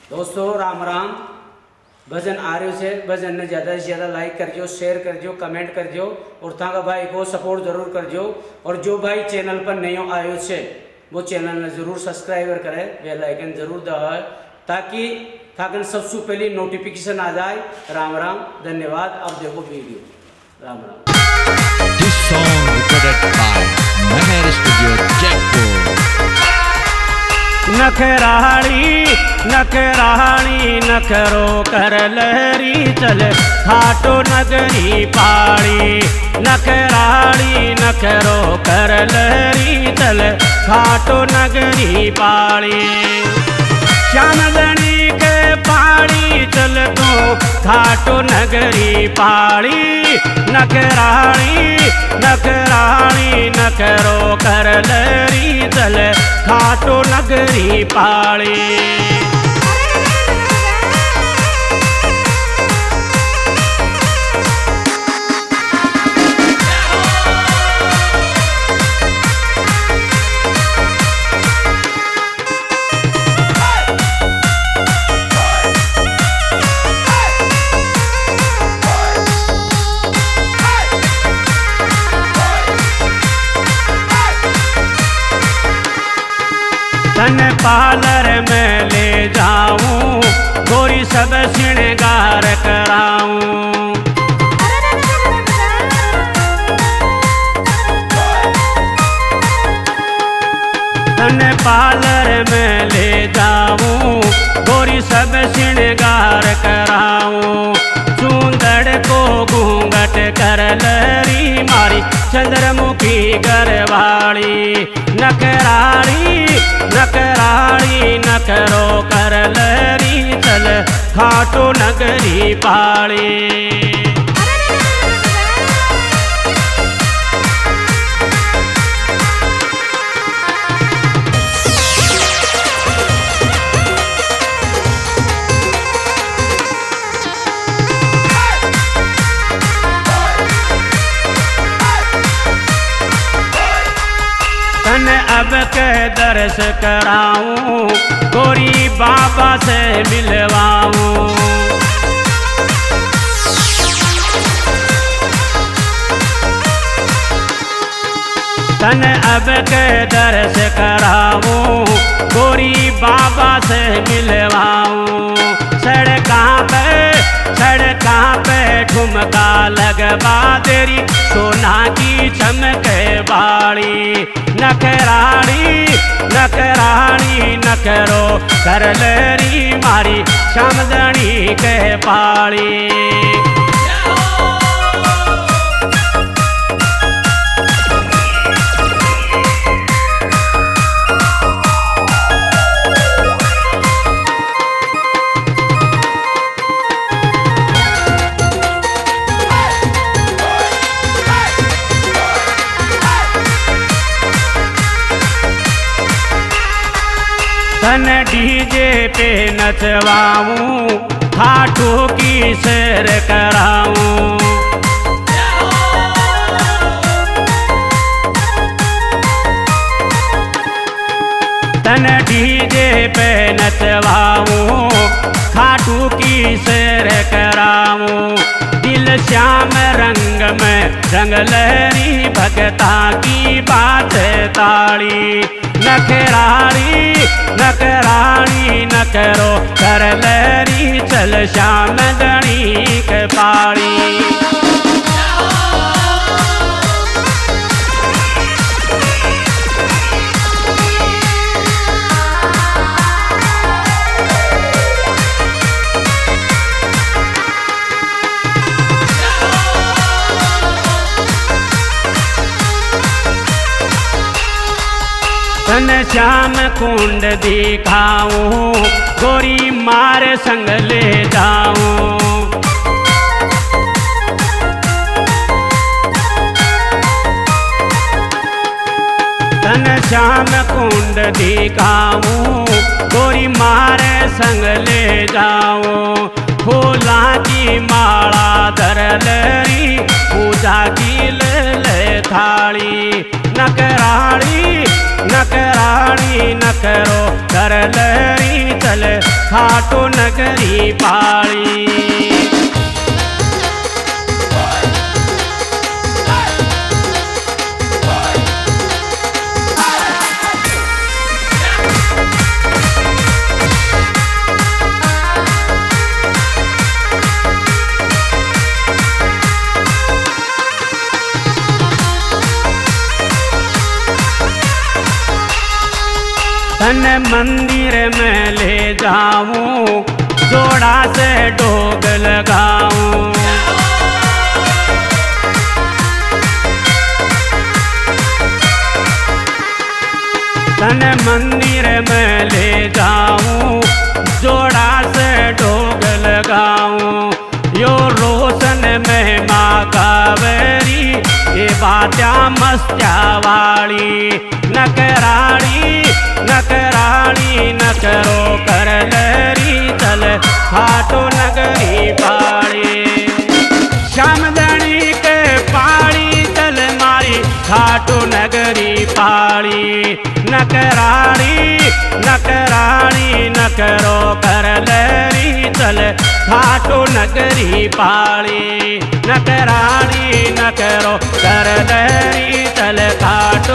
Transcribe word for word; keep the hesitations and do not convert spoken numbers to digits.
दोस्तों राम राम। भजन आ रहे से भजन ने ज़्यादा से ज़्यादा लाइक कर जो, शेयर कर जो, कमेंट कर जो और ताका भाई को सपोर्ट जरूर कर जो। और जो भाई चैनल पर नयो आयो से वो चैनल ने जरूर सब्सक्राइबर करे, बेल आइकन जरूर दबाए ताकि थाकन सबसे पहले नोटिफिकेशन आ जाए। राम राम, धन्यवाद। अब देखो video. Ram Ram. This song recorded by Meher Studio, Jaipur. नखराली नखराली नखरो कर लहरी चल खाटो नगरी पाड़ी। नखराली नखरो कर लहरी चल खाटो नगरी पाड़ी। श्याम गणी के पाड़ी चल तो खाटो नगरी पाड़ी। नखराली नखराली नखरो कर लहरी चल खाटो नगरी पाड़ी। तन पार्लर में ले जाऊं, गोरी सब श्रृंगार कराऊं। तन पार्लर में ले जाऊं, गोरी सब श्रृंगार कराऊं। सुंदर को घूंघट कर लहरी मारी चंद्रमुखी गरवाड़ी। नखराली नखराली नखरो कर लहरी चल खाटो नगरी पाड़ी। अब के दर्श कराऊं, गोरी बाबा से मिलवाऊं। तन अब के दर्श कराऊं, गोरी बाबा से मिलवाऊं। सड़कां पे सड़कां पे ठुमका लगवा तेरी सोना की चमके बाड़ी। नखराली नखराली नखरो कर लहरी मारी श्यामदणी के पाड़ी। तन डीजे पे नचवाऊं, खाटू की सैर कराऊं। तन डीजे पे नचवाऊं, खाटू की सैर कराऊं। दिल श्याम रंग में रंग लहरी भगता की बात ताड़ी। नखराली नखराली नखरो कर लहरी चल श्याम गणी के पाड़ी। तन श्याम कुंड दिखाऊं, गोरी मार संग ले जाऊं। तन श्याम कुंड दिखाऊं, गोरी मार संग ले जाऊं। फूला की माला धर लहरी पूजा की ले थाली नकराड़ी नकराड़ी न करो कर लहरी चल खाटू नगरी पाली। तन मंदिर में ले जाऊं जोड़ा से डोग लगाऊं। तन मंदिर में ले जाऊं जोड़ा से डोग लगाऊं। यो रोशन में माँ कावेरी ये बात्या मस्त्या वाली नकराड़ी नकराड़ी न करो कर लहरी चल खाटू नगरी पाड़ी। श्यामदणी के पाड़ी चल मारी खाटू नगरी पाड़ी। नकराड़ी नकराड़ी न करो कर लहरी चल खाटू नगरी पाड़ी। नकराड़ी न करो कर लहरी चल खाटू